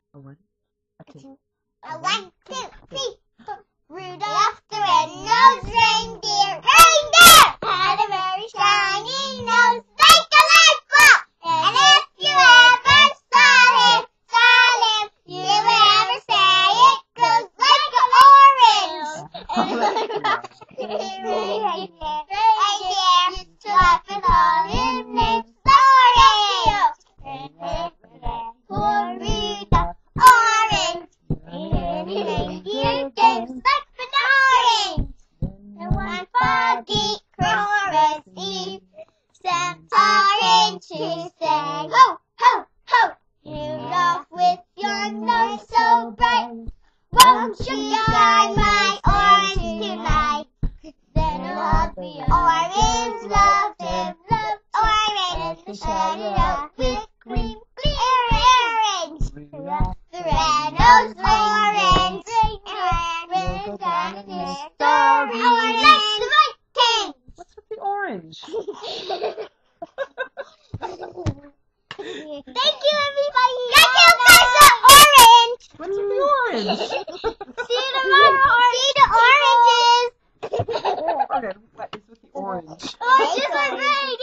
A one, a two. A 1, 2, 3, 4. Rudolph the red-nosed reindeer, reindeer, had a very shiny nose like a light bulb. And if you ever saw him, you would ever say it goes like an orange. Reindeer, used to laugh and call him names like Oreo. Poor Rudolph, orange. Reindeer games like an orange. And one foggy Christmas Eve, Santa orange to sang, ho, ho, ho. Rudolph, with your nose so bright, won't you guide my orange tonight? Then all the orange loved him, loved orange, and the shiny up with green, green earrings. The red-nosed orange, red down in his story. Our next right king. What's with the orange? Thank you, everybody. Thank you, guys. Orange. What's with the orange? See the oranges. Okay, what is with the orange? Oh, it's just like rain.